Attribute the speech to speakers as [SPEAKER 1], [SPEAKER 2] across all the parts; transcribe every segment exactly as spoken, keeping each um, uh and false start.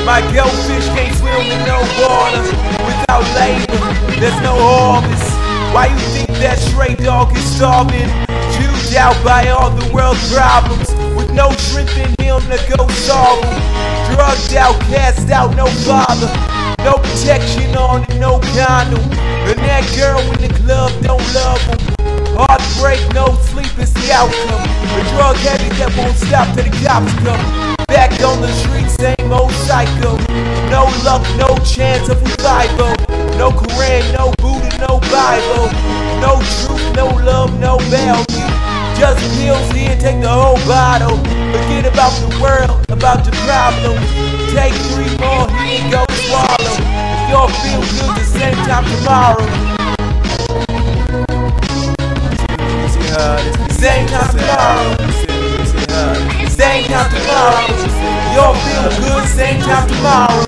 [SPEAKER 1] My goldfish can't swim in no water. Without labor, there's no harvest. Why you think that stray dog is starving? Chewed out by all the world's problems, with no strength in him to go solve them. Drugged out, cast out, no father, no protection on it, no condom. And that girl in the club don't love him. Heartbreak, no sleep is the outcome. A drug habit that won't stop till the cops come. Back on the street, same old cycle. No luck, no chance of revival. No Quran, no Buddha, no Bible. No truth, no love, no value. Just pills here, take the whole bottle. Forget about the world, about the problems. Take three more here and go swallow. If y'all feel good the same time tomorrow. Same time tomorrow. Same time tomorrow. Y'all feel good same time tomorrow.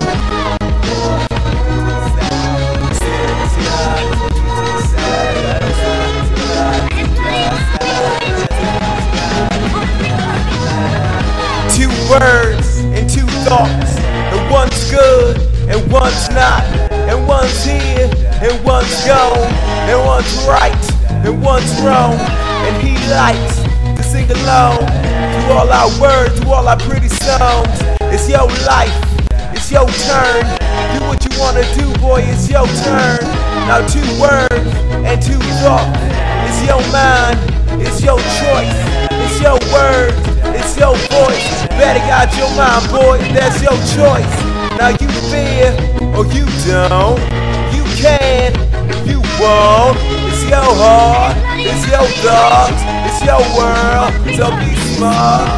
[SPEAKER 1] Two words and two thoughts, and one's good and one's not, and one's here and one's gone, and one's right and one's wrong. And he likes to sing along to all our words, to all our pretty songs. It's your life, it's your turn. Do what you wanna do, boy, it's your turn. Now two words and two thoughts. It's your mind, it's your choice. It's your words, it's your voice. Better got your mind, boy, that's your choice. Now you fear or you don't. You can if you won't. It's your heart, it's your thoughts, it's your world. So be smart,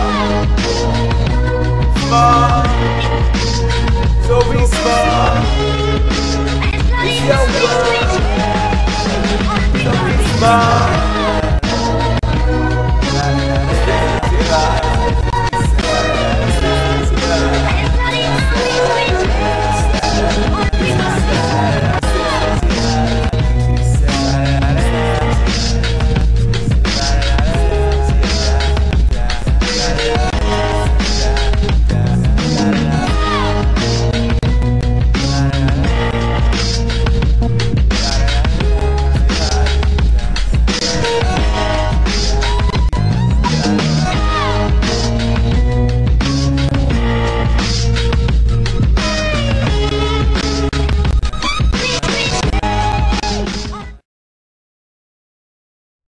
[SPEAKER 1] smart. So be smart. It's your world. So be smart.